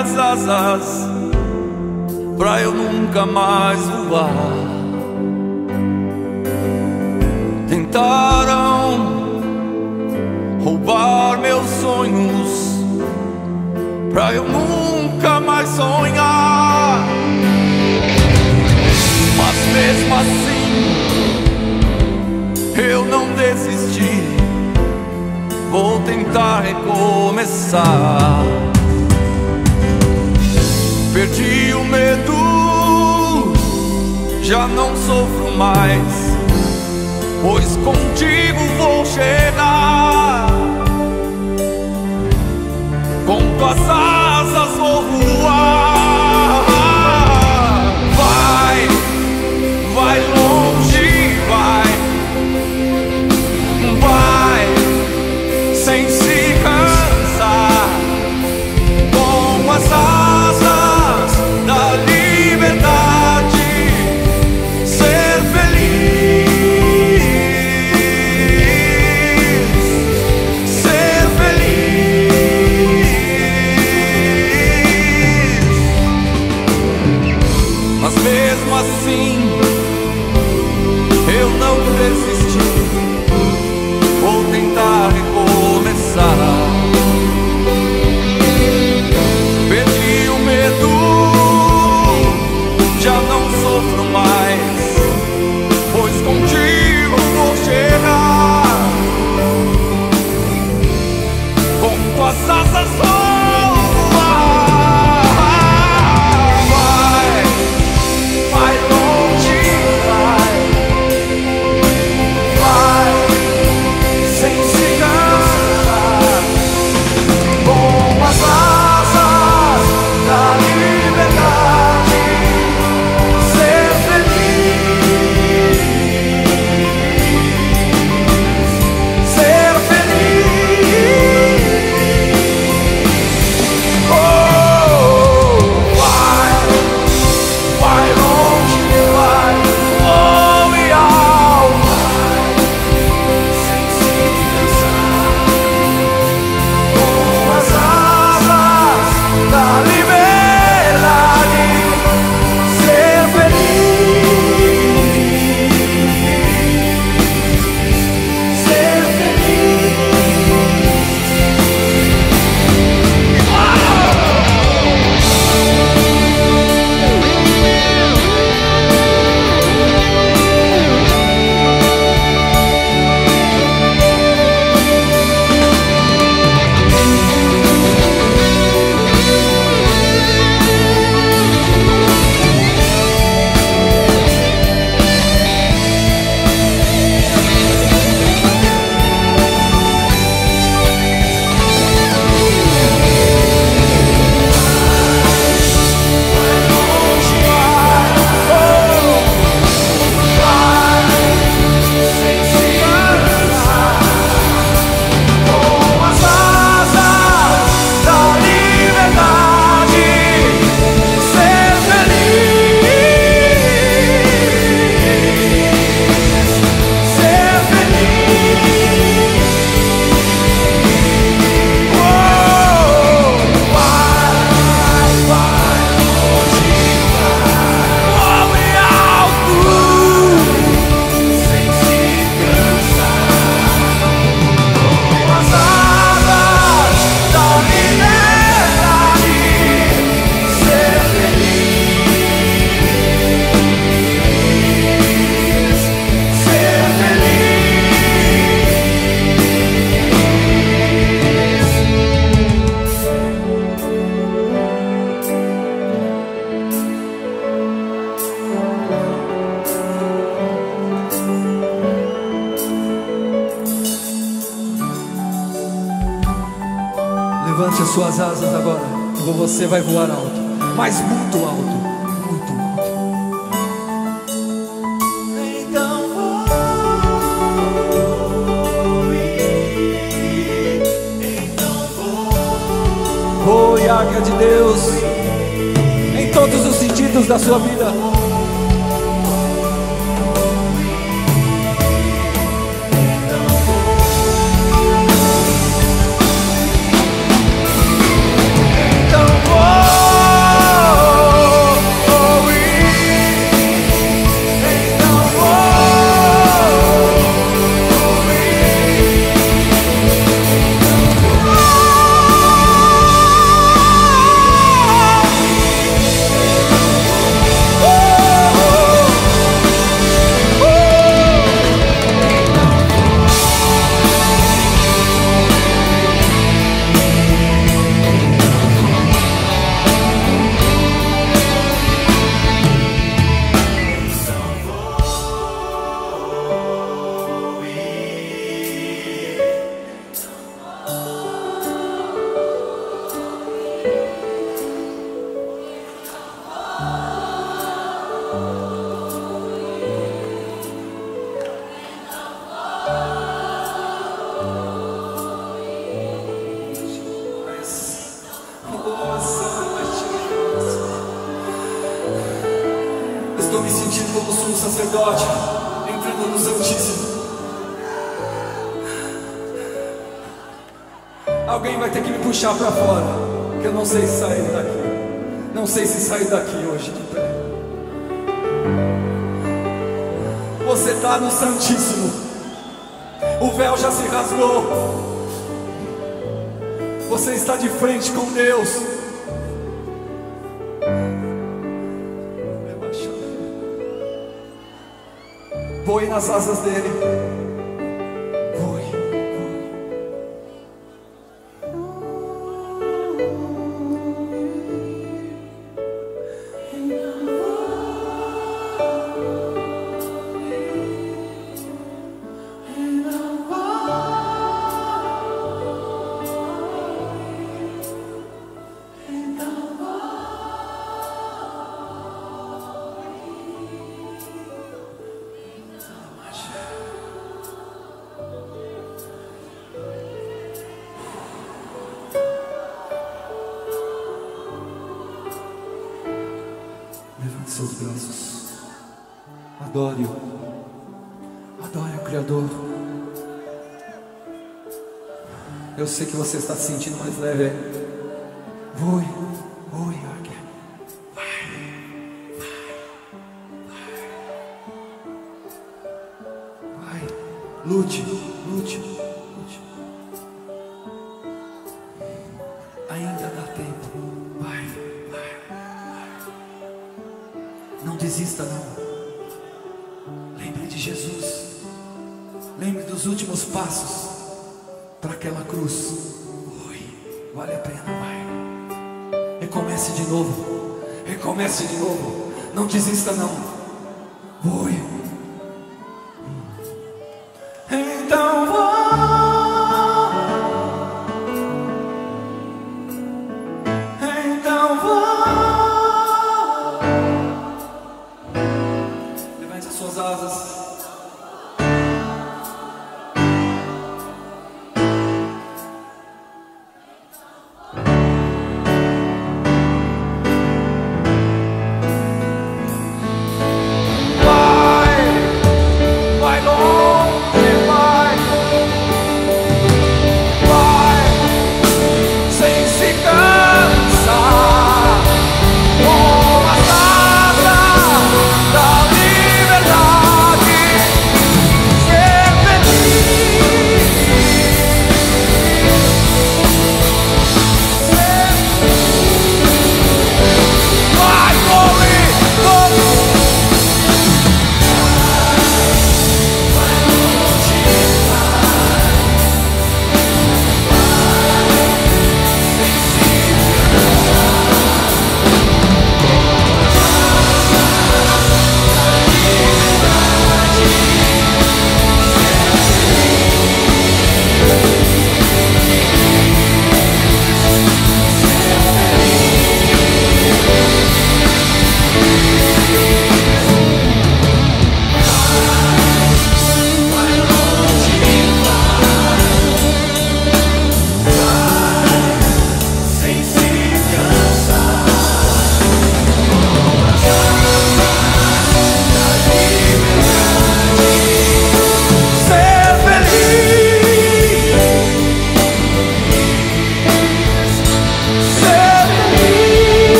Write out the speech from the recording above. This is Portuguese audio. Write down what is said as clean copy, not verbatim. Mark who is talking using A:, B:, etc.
A: as asas pra eu nunca mais voar. Tentaram roubar meus sonhos pra eu nunca mais sonhar. Mas mesmo assim eu não desisti, vou tentar recomeçar. Perdi o medo, já não sofro mais, pois contigo vou chegar. Com tuas asas vou voar. Vai, vai longe, vai, vai, sem se cansar. Com as asas da liberdade, ser feliz, ser feliz. Mas mesmo assim eu não desisti, vou tentar recomeçar. Perdi o medo, já não sofro mais, pois contigo vou chegar. Com tuas asas vou voar. Vai, vai longe, vai, vai, sem se cansar. Com as asas da liberdade, ser feliz, ser feliz. Oh, vai, vai longe, vai, oh, e alto, sem se cansar. Com as asas da liberdade, ser feliz, ser feliz. Levante as suas asas agora, você vai voar alto, mas muito alto, muito alto. Então voe, águia de Deus, em todos os sentidos da sua vida. Então voe. sumo sacerdote entrando no Santíssimo. Alguém vai ter que me puxar para fora, que eu não sei se sair daqui. Não sei se sair daqui hoje de pé. Você está no Santíssimo. O véu já se rasgou. Você está de frente com Deus. Voe nas asas dele. Voe, voe. Levante seus braços. Adore-o. Adore o Criador. Eu sei que você está se sentindo mais leve. Voe, voe, águia. Vai. Lute, lute, lute. Ainda dá tempo. Vai, vai. Não desista não. Lembre de Jesus. Lembre dos últimos passos para aquela cruz. Oi, vale a pena, vai. Recomece de novo. Recomece de novo. Não desista não. Oi.